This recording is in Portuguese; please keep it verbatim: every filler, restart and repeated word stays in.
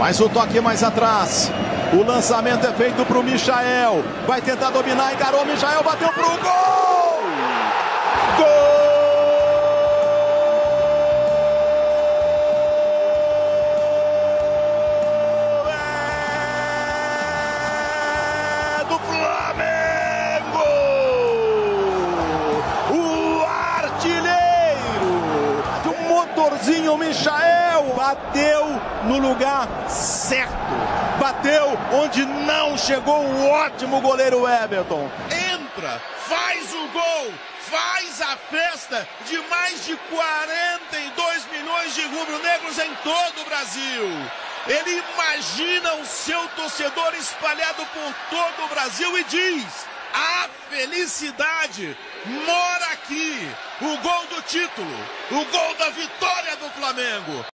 Faz o toque mais atrás. O lançamento é feito para o Michael. Vai tentar dominar, encarou o Michael, bateu pro gol! Gol! É do Flamengo! O artilheiro! O motorzinho Michael bateu no lugar certo. Bateu onde não chegou o ótimo goleiro Everton. Entra, faz o gol, faz a festa de mais de quarenta e dois milhões de rubro-negros em todo o Brasil. Ele imagina o seu torcedor espalhado por todo o Brasil e diz: a felicidade mora aqui. O gol do título, o gol da vitória do Flamengo.